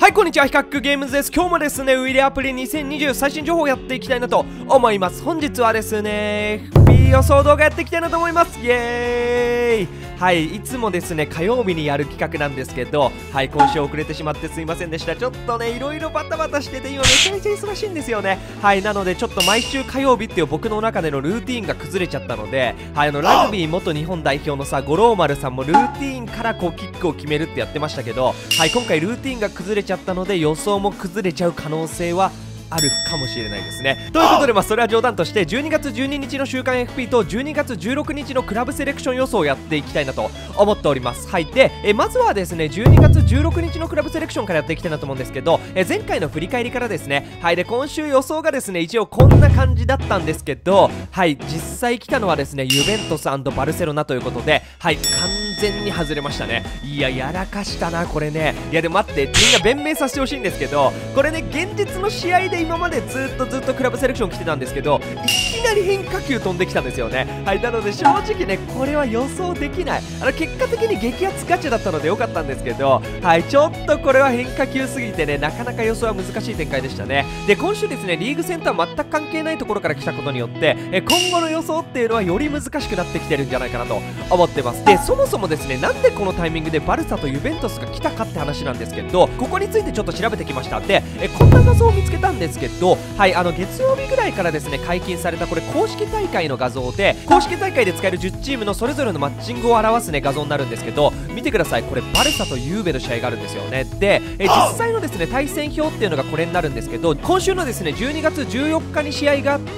はい、こんにちは、ヒカックゲームズです。今日もですね、ウィレアプリ2020最新情報をやっていきたいなと思います。本日はですね、FP 予想動画やっていきたいなと思います。イエーイ。はい、いつもですね、火曜日にやる企画なんですけど、はい、今週遅れてしまってすいませんでした。ちょっとね、いろいろバタバタしてて、今めちゃめちゃ忙しいんですよね。はい、なのでちょっと毎週火曜日っていう僕の中でのルーティーンが崩れちゃったので、はい、ラグビー元日本代表のさ、五郎丸さんもルーティーンからこうキックを決めるってやってましたけど、はい、今回ルーティーンが崩れちゃったので予想も崩れちゃう可能性はあるかもしれないですね。ということで、それは冗談として12月12日の週間 FP と12月16日のクラブセレクション予想をやっていきたいなと思っております。はい、でまずはですね、12月16日のクラブセレクションからやっていきたいなと思うんですけど、前回の振り返りからですね、はい、で今週予想がですね、一応こんな感じだったんですけど、はい、実際来たのはですね、ユベントス&バルセロナということで、はい、完全に外れましたね。いや、やらかしたなこれね。いやでも待って、みんな弁明させてほしいんですけど、これね、現実の試合で今までずっとクラブセレクション来てたんですけど、いきなり変化球飛んできたんですよね。はい、なので正直ね、これは予想できない。結果的に激アツガチャだったので良かったんですけど、はい、ちょっとこれは変化球すぎてね、なかなか予想は難しい展開でしたね。で今週ですね、リーグ戦とは全く関係ないところから来たことによって、今後の予想っていうのはより難しくなってきてるんじゃないかなと思ってます。でそもそもですね、なんでこのタイミングでバルサとユベントスが来たかって話なんですけど、ここについてちょっと調べてきました。でこんな画像を見つけたんですけど、はい、月曜日ぐらいからですね解禁されたこれ公式大会の画像で、公式大会で使える10チームのそれぞれのマッチングを表すね画像になるんですけど、見てください。これバルサとユーベの試合があるんですよね。で実際のですね対戦表っていうのがこれになるんですけど、今週のですね12月14日に試合があって、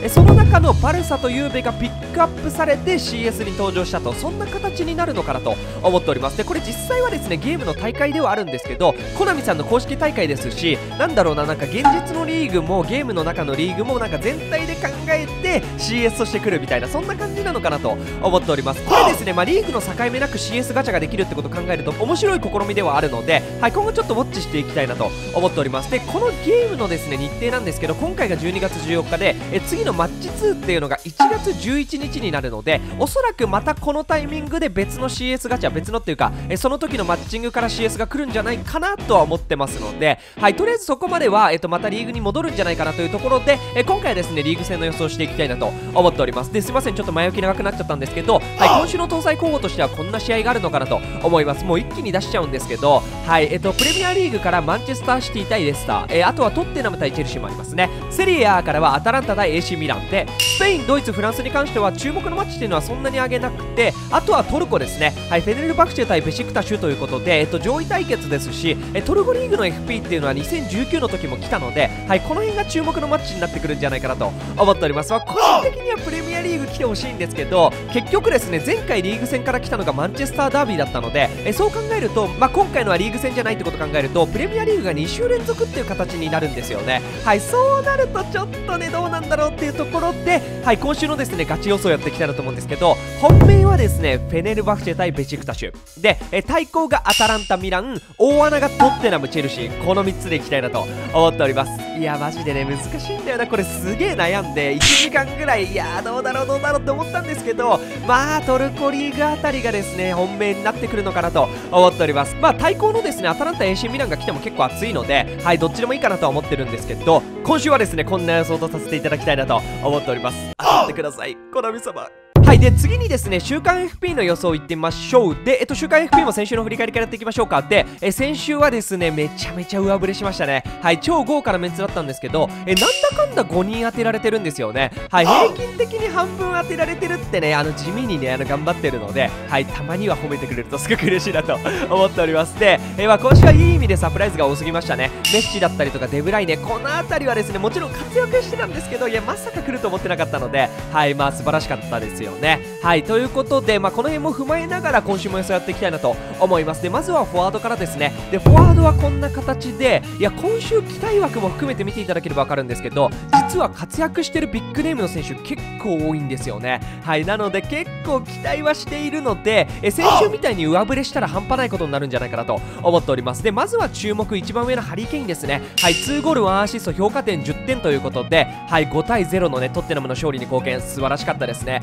その中のバルサとユーベがピックアップされて CS に登場したと、そんな形になるのかなと思っております。でこれ実際はですねゲームの大会ではあるんですけど、コナミさんの公式大会ですし、なんだろうな、なんか現実のリーグもゲームの中のリーグもなんか全体で考えて CS としてくるみたいな、そんな感じなのかなと思っております。これですね、リーグの境目なく CS ガチャができるってことを考えると面白い試みではあるので、はい、今後ちょっとウォッチしていきたいなと思っております。でこのゲームのですね日程なんですけど、今回が12月14日で次のマッチ2っていうのが1月11日になるので、おそらくまたこのタイミングで別の CS ガチャ、別のっていうかその時のマッチングから CS が来るんじゃないかなとは思ってますので、はい、とりあえずそこまでは、またリーグに戻るんじゃないかなというところで、今回はですねリーグ戦の予想をしていきたいなと思っております。ですいません、ちょっと前置き長くなっちゃったんですけど、はい、今週の搭載候補としてはこんな試合があるのかなと思います。もう一気に出しちゃうんですけど、はい、プレミアリーグからマンチェスターシティ対レスター、あとはトッテナム対チェルシーもありますね。セリエ A からはアタランタ対 AC ミランで、スペイン、ドイツ、フランスに関しては注目のマッチっていうのはそんなに上げなくて、あとはトルコですね、はい、フェネルバクチェ対ベシクタシュということで、上位対決ですし、トルコリーグの FP っていうのは2019の時も来たので、はい、この辺が注目のマッチになってくるんじゃないかなと思っております。個人的にはプレミアリーグ来てほしいんですけど、結局ですね前回リーグ戦から来たのがマンチェスターダービーだったので、そう考えると、今回のはリーグ戦じゃないってことを考えると、プレミアリーグが2週連続っていう形になるんですよね。はい、そうなるとちょっとねどうなんだろうっていうところで、はい、今週のですねガチ予想やっていきたいなと思うんですけど、本命はですねフェネルバクチェ対ベシクタシュで、対抗がアタランタ、ミラン、大穴がトッテナム、チェルシー、この3つでいきたいなと思っております。いやマジでね難しいんだよな、これすげえ悩んで1時間ぐらい、いやどうだろうって思ったんですけど、トルコリーグあたりがですね本命になってくるのかなと思っております。対抗のですねアタランタ AC ミランが来ても結構熱いので、はい、どっちでもいいかなとは思ってるんですけど、今週はですねこんな予想とさせていただきたいなと思っております。当たってください、コナミ様。はい、で次にですね週間 FP の予想いってみましょう。で週間 FP も先週の振り返りからやっていきましょうか。で先週はですねめちゃめちゃ上振れしましたね。はい、超豪華なメンツだったんですけど、なんだかんだ5人当てられてるんですよね。はい、平均的に半分当てられてるってね、地味にね頑張ってるので、はい、たまには褒めてくれるとすごく嬉しいなと思っております。で、今週はいい意味でサプライズが多すぎましたね。メッシだったりとかデブライネ、この辺りはですねもちろん活躍してたんですけど、いやまさか来ると思ってなかったので、はい、素晴らしかったですよね。はい、ということで、この辺も踏まえながら今週も予想やっていきたいなと思います。でまずはフォワードからですね。でフォワードはこんな形で、いや今週期待枠も含めて見ていただければ分かるんですけど、実は活躍してるビッグネームの選手結構多いんですよね。はい、なので結構期待はしているので、先週みたいに上振れしたら半端ないことになるんじゃないかなと思っております。でまずは注目一番上のハリー・ケインですね。はい、2ゴール1アシスト評価点10点ということで、はい、5対0のねトッテナムの勝利に貢献、素晴らしかったですね。で先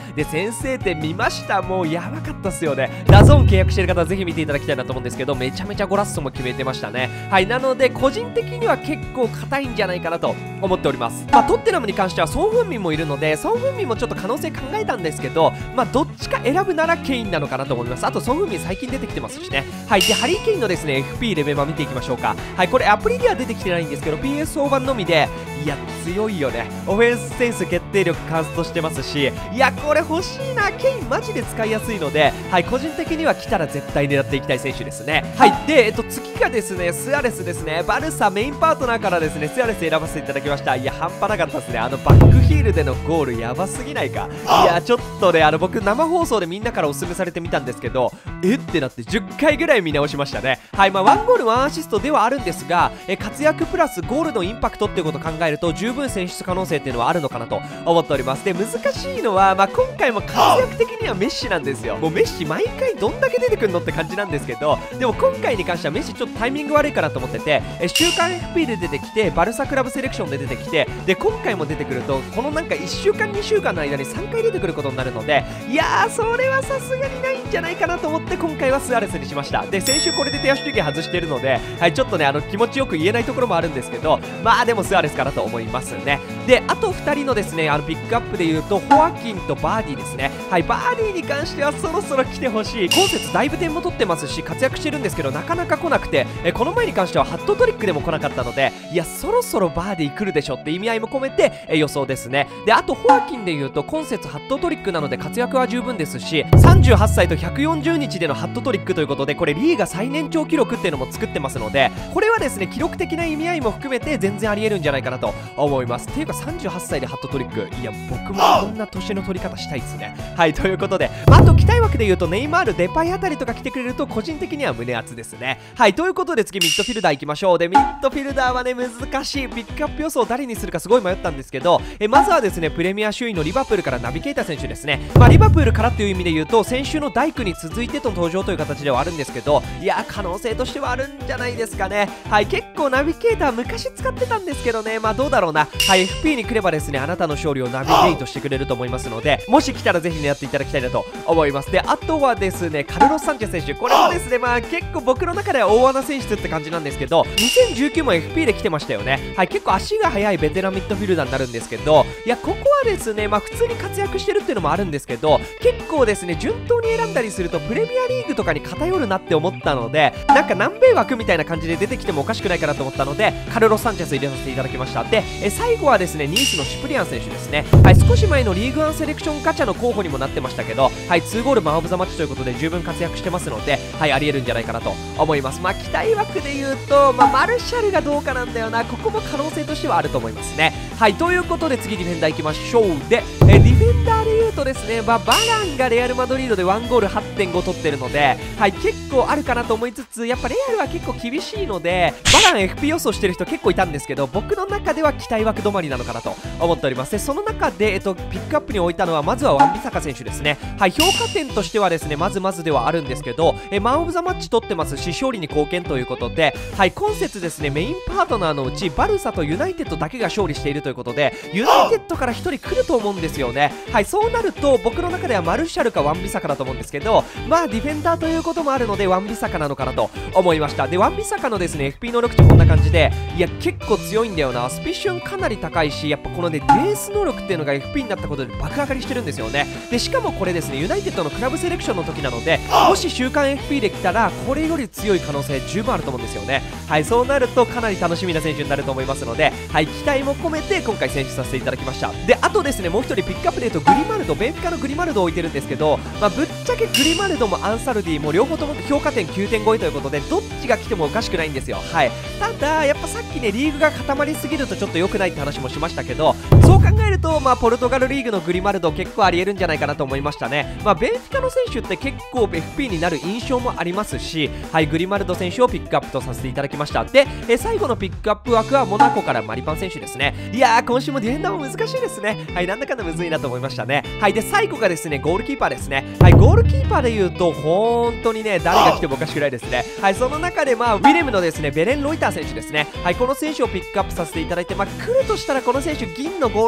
先制点見ました。もうやばかったっすよね。ダゾーン契約してる方はぜひ見ていただきたいなと思うんですけど、めちゃめちゃゴラッソも決めてましたね。はい、なので個人的には結構硬いんじゃないかなと思っております。トッテナムに関してはソン・フンミンもいるので、ソン・フンミンもちょっと可能性考えたんですけど、どっちか選ぶならケインなのかなと思います。あとソン・フンミン最近出てきてますしね。はい、でハリー・ケインのですね FP レベマ見ていきましょうか。はい、これアプリでは出てきてないんですけど PSO 版のみで、いや強いよね。オフェンスセンス、決定力カーストしてますし、いやこれ欲しいな。ケインマジで使いやすいので、はい、個人的には来たら絶対狙っていきたい選手ですね。はい、で次がですねスアレスですね。バルサメインパートナーからですねスアレス選ばせていただきました。いや半端なかったですね。バックヒールでのゴールやばすぎないか。いやちょっとね僕生放送でみんなからおすすめされてみたんですけど、ってなって10回ぐらい見直しましたね。はい、1ゴール1アシストではあるんですが、活躍プラスゴールのインパクトっていうことを考えると十分選出可能性っていうのはあるのかなと思っております。で難しいのは、今回も活躍的にはメッシなんですよ。もうメッシ毎回どんだけ出てくるのって感じなんですけど、でも今回に関してはメッシちょっとタイミング悪いかなと思ってて、週刊 FP で出てきてバルサクラブセレクションで出てきて、で今回も出てくるとこのなんか1週間2週間の間に3回出てくることになるので、いやーそれはさすがにないんじゃないかなと思って今回はスアレスにしました。で先週これで手足休憩外してるので、はい、ちょっとね気持ちよく言えないところもあるんですけど、でもスアレスかなと思いますね。であと2人のですねピックアップで言うとホアキンとバーディですね。はい、バーディに関してはそろそろ来てほしい。今節だいぶ点も取ってますし活躍してるんですけど、なかなか来なくて、この前に関してはハットトリックでも来なかったので、いやそろそろバーディ来るでしょって意味合いも込めて、予想ですね。であとホアキンで言うと今節ハットトリックなので活躍は十分ですし、38歳と140日でのハットトリックということで、これリーガ最年長記録っていうのも作ってますので、これはですね記録的な意味合いも含めて全然ありえるんじゃないかなと思います。っていうか38歳でハットトリック、いや僕もこんな年の取り方したいですね。はい、ということで、あと期待枠で言うとネイマール、デパイあたりとか来てくれると個人的には胸熱ですね。はい、ということで次ミッドフィルダー行きましょう。でミッドフィルダーはね難しい。ピックアップ予想誰にするかすごい迷ったんですけど、まずはですねプレミア首位のリバプールからナビゲーター選手ですね。リバプールからっていう意味で言うと先週の大工に続いての登場という形ではあるんですけど、いや可能性としてはあるんじゃないですかね。はい、結構ナビゲーター昔使ってたんですけどね、どうだろうな。はい、FP に来ればですねあなたの勝利をナビゲートしてくれると思いますので、もし来たらぜひ狙っていただきたいなと思います。であとはですねカルロス・サンチェス選手、これもですね結構僕の中では大穴選出って感じなんですけど、2019も FP で来てましたよね。はい、結構足が速いベテランミッドフィルダーになるんですけど、いやここはですね普通に活躍してるっていうのもあるんですけど、結構ですね順当に選んだりするとプレミアリーグとかに偏るなって思ったので、なんか南米枠みたいな感じで出てきてもおかしくないかなと思ったのでカルロス・サンチェス入れさせていただきました。で最後はですねニースのシプリアン選手ですね。はい、少し前のリーグワンセレクションガチャの候補にもなってましたけど、はい、2ゴールマン・オブ・ザ・マッチということで十分活躍してますので、はい、ありえるんじゃないかなと思います。期待枠で言うと、マルシャルがどうかなんだよな。ここも可能性としてはあると思いますね。はい、ということで次ディフェンダーいきましょう。でディフェンダーで言うとですね、バランがレアル・マドリードで1ゴール 8.5 取ってるので、はい、結構あるかなと思いつつ、やっぱレアルは結構厳しいのでバラン FP 予想してる人結構いたんですけど、僕の中では期待枠止まりなのかなと思っております。でその中で、ピックアップに置いたのはまずはワンビサカ選手ですね。はい、評価点としてはですねまずではあるんですけど、マン・オブ・ザ・マッチ取ってますし勝利に貢献ということで、はい、今節ですねメインパートナーのうちバルサとユナイテッドだけが勝利しているということで、ユナイテッドから1人来ると思うんですよね。はい、そうなると僕の中ではマルシャルかワンビサカだと思うんですけど、ディフェンダーということもあるのでワンビサカなのかなと思いました。でワンビサカのですね FP 能力値こんな感じで、いや結構強いんだよな。スピシュンかなり高いし、やっぱこのねデース能力っていうのが FP になったことで爆上がりしてるんですよね。でしかもこれですねユナイテッドのクラブセレクションの時なので、もし週刊 FP できたらこれより強い可能性十分あると思うんですよね。はい、そうなるとかなり楽しみな選手になると思いますので、はい、期待も込めて今回選出させていただきました。であとですねもう1人ピックアップで言うとグリマルド、ベンフィカのグリマルドを置いてるんですけど、ぶっちゃけグリマルドもアンサルディも両方とも評価点 9 点超えということでどっちが来てもおかしくないんですよ。はい、ただやっぱさっきねリーグが固まりすぎるとちょっと良くないって話もしましたけど、そう考えるとポルトガルリーグのグリマルド結構ありえるんじゃないかなと思いましたね。ベンフィカの選手って結構 FP になる印象もありますし、はい、グリマルド選手をピックアップとさせていただきました。で最後のピックアップ枠はモナコからマリパン選手ですね。いやー今週もディフェンダーも難しいですね。はい、なんだかんだむずいなと思いましたね。はい、で最後がですねゴールキーパーですね。はい、ゴールキーパーで言うと本当にね誰が来てもおかしくないですね。はい、その中でウィレムのですねベレン・ロイター選手ですね。はい、この選手をピックアップさせていただいて、来るとしたらこの選手銀のゴールキーパー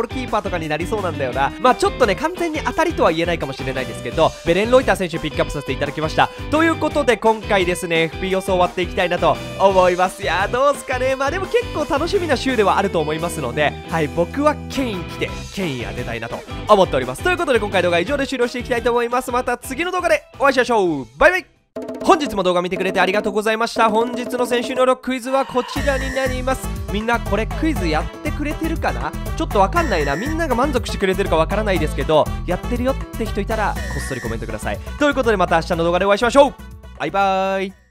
とかになりそうなんだよな。まあちょっとね、完全に当たりとは言えないかもしれないですけど、ベレン・ロイター選手ピックアップさせていただきました。ということで今回ですね、FP 予想終わっていきたいなと思います。いやー、どうすかね。まあでも結構楽しみな週ではあると思いますので、はい、僕はケイン来てケイン当てたいなと思っております。ということで今回動画は以上で終了していきたいと思います。また次の動画でお会いしましょう。バイバイ。本日も動画見てくれてありがとうございました。本日の選手能力クイズはこちらになります。みんなこれクイズやってくれてるかな？ちょっとわかんないな。みんなが満足してくれてるかわからないですけど、やってるよって人いたらこっそりコメントください。ということでまた明日の動画でお会いしましょう。バイバーイ。